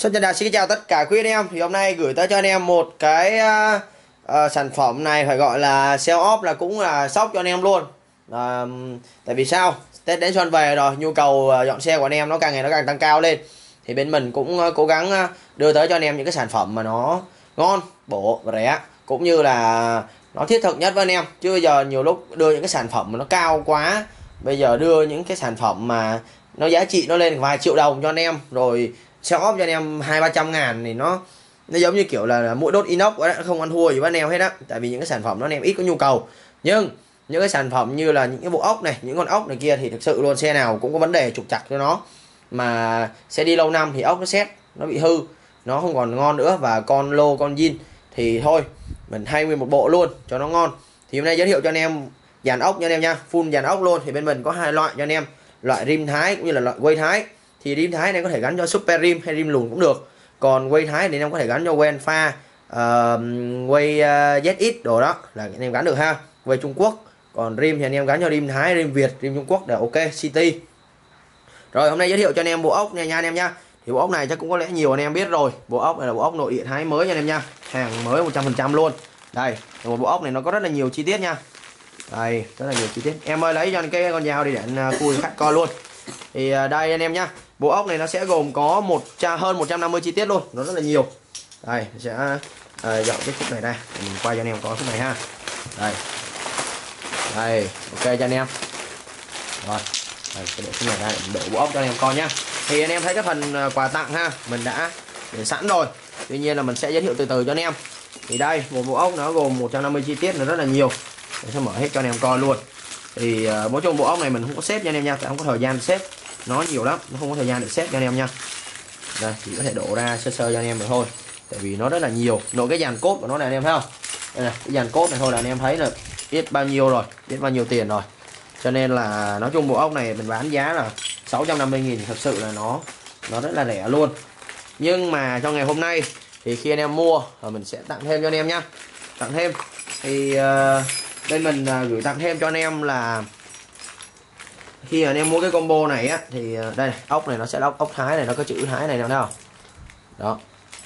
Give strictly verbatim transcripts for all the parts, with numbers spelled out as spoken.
Xin chào, xin chào tất cả quý anh em. Thì hôm nay gửi tới cho anh em một cái uh, uh, sản phẩm này phải gọi là sale off, là cũng là sốc cho anh em luôn. Uh, tại vì sao? Tết đến xuân về rồi, nhu cầu uh, dọn xe của anh em nó càng ngày nó càng tăng cao lên. Thì bên mình cũng uh, cố gắng uh, đưa tới cho anh em những cái sản phẩm mà nó ngon, bổ và rẻ, cũng như là nó thiết thực nhất với anh em. Chứ bây giờ nhiều lúc đưa những cái sản phẩm mà nó cao quá, bây giờ đưa những cái sản phẩm mà nó giá trị nó lên vài triệu đồng cho anh em, rồi sale off cho anh em hai ba trăm ngàn thì nó nó giống như kiểu là, là mũi đốt inox đó, không ăn thua gì với anh em hết á. Tại vì những cái sản phẩm đó anh em ít có nhu cầu, nhưng những cái sản phẩm như là những cái bộ ốc này, những con ốc này kia thì thực sự luôn, xe nào cũng có vấn đề trục trặc cho nó, mà xe đi lâu năm thì ốc nó xét, nó bị hư, nó không còn ngon nữa. Và con lô con zin thì thôi mình thay nguyên một bộ luôn cho nó ngon. Thì hôm nay giới thiệu cho anh em dàn ốc nha anh em nha, full dàn ốc luôn. Thì bên mình có hai loại cho anh em, loại rim Thái cũng như là loại quay Thái. Thì rim Thái này có thể gắn cho super rim hay rim lùn cũng được, còn quay Thái thì anh em có thể gắn cho quen pha uh, quay uh, Z X đồ đó là anh em gắn được ha, quay Trung Quốc. Còn rim thì anh em gắn cho rim Thái, rim Việt, rim Trung Quốc đều ok, City. Rồi hôm nay giới thiệu cho anh em bộ ốc này nha anh em nha. Thì bộ ốc này chắc cũng có lẽ nhiều anh em biết rồi, bộ ốc này là bộ ốc nội địa Thái mới nha anh em nha, hàng mới một trăm phần trăm luôn. Đây, một bộ ốc này nó có rất là nhiều chi tiết nha, đây rất là nhiều chi tiết. Em ơi lấy cho anh cái con dao đi để anh khui khách coi luôn. Thì đây anh em nhá, bộ ốc này nó sẽ gồm có một hơn một trăm năm mươi chi tiết luôn, nó rất là nhiều. Đây sẽ uh, dọn cái khúc này ra, mình quay cho anh em có khúc này ha. Đây, đây ok cho anh em. Rồi, đây, để khúc này ra để đổ bộ ốc cho anh em coi nhá. Thì anh em thấy cái phần quà tặng ha, mình đã để sẵn rồi. Tuy nhiên là mình sẽ giới thiệu từ từ cho anh em. Thì đây, một bộ ốc nó gồm một trăm năm mươi chi tiết, nó rất là nhiều. Để sẽ mở hết cho anh em coi luôn. Thì uh, mỗi trong bộ ốc này mình không có xếp nha anh em nha, tại không có thời gian xếp, nó nhiều lắm, nó không có thời gian để xếp cho anh em nha. Đây chỉ có thể đổ ra sơ sơ cho anh em được thôi, tại vì nó rất là nhiều. Nội cái dàn cốt của nó này anh em thấy không, đây này, cái dàn cốt này thôi là anh em thấy là biết bao nhiêu rồi, biết bao nhiêu tiền rồi. Cho nên là nói chung bộ ốc này mình bán giá là sáu trăm năm mươi nghìn, thật sự là nó nó rất là rẻ luôn. Nhưng mà trong ngày hôm nay thì khi anh em mua và mình sẽ tặng thêm cho anh em nhá, tặng thêm thì uh, bên mình uh, gửi tặng thêm cho anh em là khi anh em mua cái combo này á, thì uh, đây này, ốc này nó sẽ ốc ốc Thái này, nó có chữ Thái này, nào thấy không? Đó,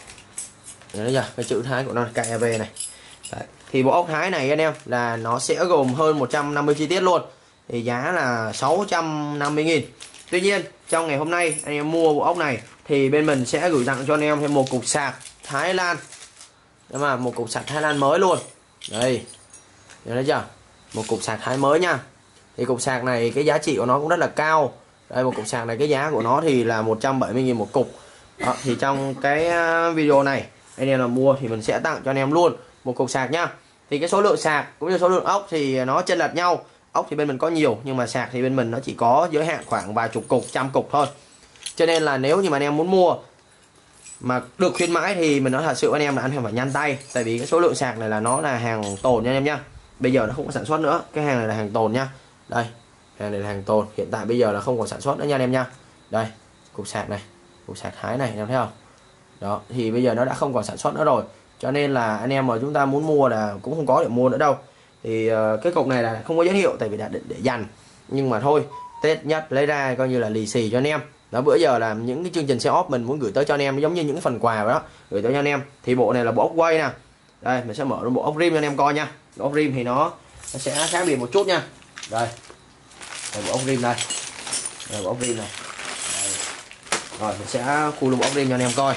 đấy chưa, cái chữ Thái của nó ca vê này. Đấy. Thì bộ ốc Thái này anh em là nó sẽ gồm hơn một trăm năm mươi chi tiết luôn, thì giá là sáu trăm năm mươi nghìn. Tuy nhiên trong ngày hôm nay anh em mua bộ ốc này thì bên mình sẽ gửi tặng cho anh em thêm một cục sạc Thái Lan. Đấy, mà một cục sạc Thái Lan mới luôn. Đây, thấy chưa, một cục sạc Thái mới nha. Thì cục sạc này cái giá trị của nó cũng rất là cao. Đây, một cục sạc này cái giá của nó thì là một trăm bảy mươi nghìn một cục. Đó, thì trong cái video này anh em là mua thì mình sẽ tặng cho anh em luôn một cục sạc nhá. Thì cái số lượng sạc cũng như số lượng ốc thì nó chênh lệch nhau. Ốc thì bên mình có nhiều, nhưng mà sạc thì bên mình nó chỉ có giới hạn khoảng vài chục cục, trăm cục thôi. Cho nên là nếu như mà anh em muốn mua mà được khuyến mãi thì mình nói thật sự anh em là anh phải nhanh tay. Tại vì cái số lượng sạc này là nó là hàng tồn nha anh em nhá. Bây giờ nó không có sản xuất nữa, cái hàng này là hàng tồn nhá. Đây, hàng này là hàng tồn, hiện tại bây giờ là không còn sản xuất nữa nha anh em nha. Đây, cục sạc này, cục sạc Thái này, anh em thấy không? Đó, thì bây giờ nó đã không còn sản xuất nữa rồi. Cho nên là anh em mà chúng ta muốn mua là cũng không có để mua nữa đâu. Thì uh, cái cục này là không có giới thiệu, tại vì đã định để dành. Nhưng mà thôi, Tết nhất lấy ra coi như là lì xì cho anh em. Đó, bữa giờ là những cái chương trình sale off mình muốn gửi tới cho anh em, giống như những cái phần quà đó, gửi tới cho anh em. Thì bộ này là bộ ốc quay nè. Đây, mình sẽ mở bộ ốc rim cho anh em coi nha. Bộ ốc rim thì nó, nó sẽ khác biệt một chút nha. Đây, đây bộ ốc rim đây. Đây bộ ốc rim này. Đây. Rồi mình sẽ khui luôn bộ ốc rim cho anh em coi.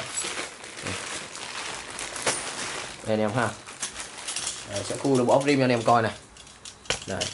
Đây anh em ha. Đây, sẽ khui luôn bộ ốc rim cho anh em coi này. Đây.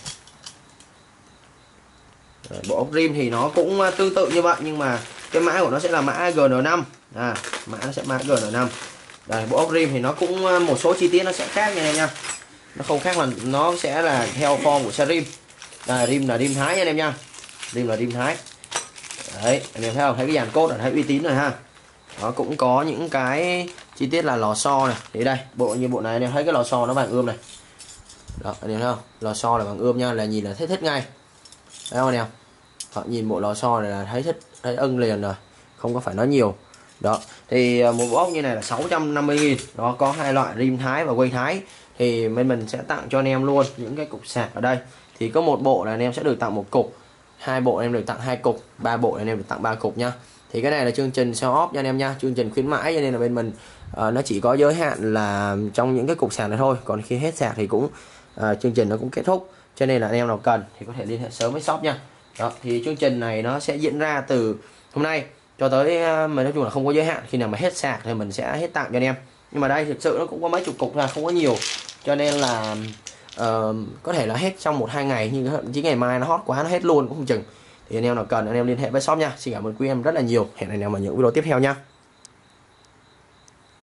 Rồi, bộ ốc rim thì nó cũng tương tự như vậy, nhưng mà cái mã của nó sẽ là mã G N năm. À, mã nó sẽ mã G N năm. Đây, bộ ốc rim thì nó cũng một số chi tiết nó sẽ khác nha anh em nha. Nó không khác, là nó sẽ là theo form của xe rim. Đây, rim là rim Thái nha anh em nha. Rim là rim Thái. Đấy, anh em thấy không? Thấy cái dàn cốt là thấy uy tín rồi ha. Nó cũng có những cái chi tiết là lò xo này. Thì đây, bộ như bộ này anh em thấy cái lò xo nó bằng ươm này. Đó, anh em thấy không? Lò xo là bằng ươm nha, là nhìn là thấy thích ngay. Thấy không anh em? Họ nhìn bộ lò xo này là thấy thích, thấy ưng liền rồi, không có phải nói nhiều. Đó, thì một bộ ốc như này là sáu trăm năm mươi nghìn. Đó, có hai loại rim Thái và quay Thái. Thì bên mình sẽ tặng cho anh em luôn những cái cục sạc ở đây. Thì có một bộ là anh em sẽ được tặng một cục, hai bộ anh em được tặng hai cục, ba bộ anh em được tặng ba cục nhá. Thì cái này là chương trình sale off cho anh em nha, chương trình khuyến mãi, cho nên là bên mình uh, nó chỉ có giới hạn là trong những cái cục sạc này thôi, còn khi hết sạc thì cũng uh, chương trình nó cũng kết thúc, cho nên là anh em nào cần thì có thể liên hệ sớm với shop nha. Đó, thì chương trình này nó sẽ diễn ra từ hôm nay cho tới uh, mà nói chung là không có giới hạn, khi nào mà hết sạc thì mình sẽ hết tặng cho anh em. Nhưng mà đây thực sự nó cũng có mấy chục cục là không có nhiều, cho nên là uh, có thể là hết trong một hai ngày, nhưng chỉ ngày mai nó hot quá nó hết luôn cũng không chừng. Thì anh em nào cần anh em liên hệ với shop nha. Xin cảm ơn quý em rất là nhiều, hẹn anh em ở những video tiếp theo nha.